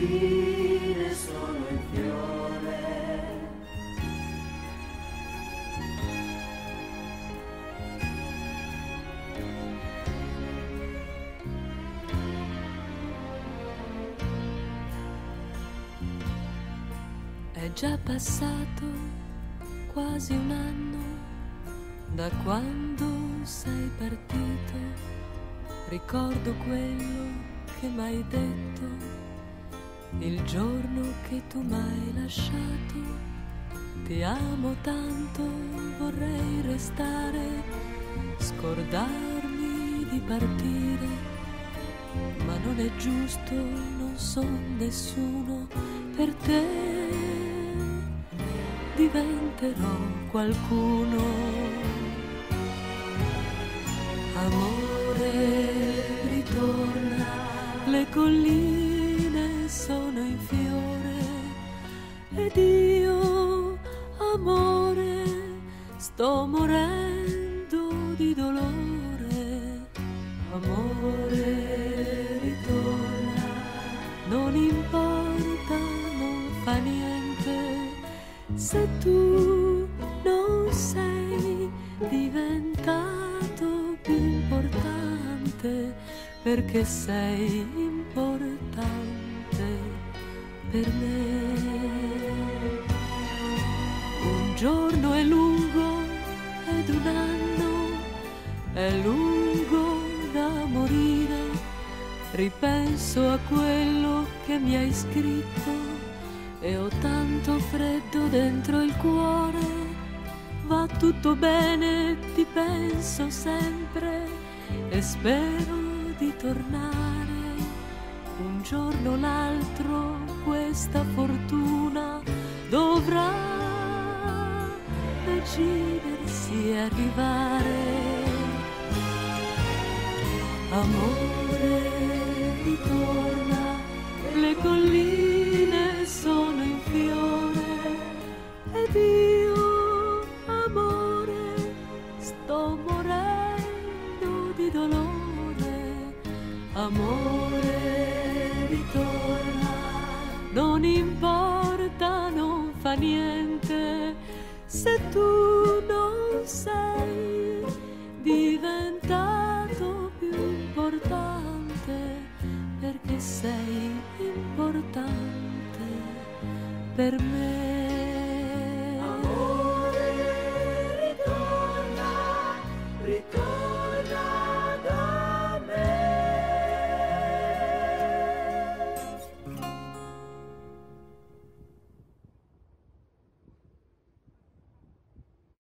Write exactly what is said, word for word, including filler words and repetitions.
colline sono in fiore. È già passato quasi un anno da quando sei partito. Ricordo quello che m'hai detto il giorno che tu m'hai lasciato. Ti amo tanto, vorrei restare, scordarmi di partire, ma non è giusto, non son nessuno per te. Diventerò qualcuno. Amore, ritorna, le colline sono in fiore ed io, amore, sto morendo di dolore. Amore, ritorna, non importa, non fa niente se tu non sei diventato più importante, perché sei importante per me. Un giorno è lungo ed un anno è lungo da morire. Ripenso a quello che mi hai scritto e ho tanto freddo dentro il cuore. Va tutto bene, ti penso sempre e spero di tornare. Un giorno o l'altro questa fortuna dovrà decidersi e arrivare. Amore, ritorna, le colline sono in fiore ed io, amore, sto morendo di dolore. Amore, ritorna, non importa, non fa niente